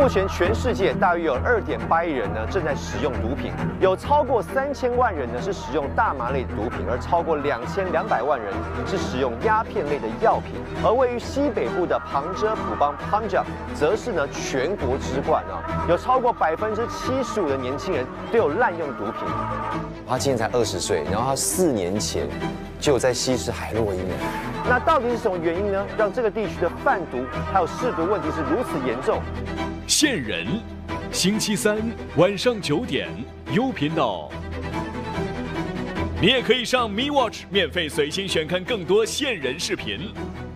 目前全世界大约有2.8亿人呢正在使用毒品，有超过3000万人呢是使用大麻类的毒品，而超过2200万人是使用鸦片类的药品。而位于西北部的旁遮普邦 Punjab 则是呢全国之冠啊，有超过75%的年轻人都有滥用毒品。 他今年才20岁，然后他4年前就在吸食海洛因了。 那到底是什么原因呢，让这个地区的贩毒还有嗜毒问题是如此严重？ 线人，星期三晚上9点，U频道。你也可以上 MeWatch 免费随心选看更多线人视频。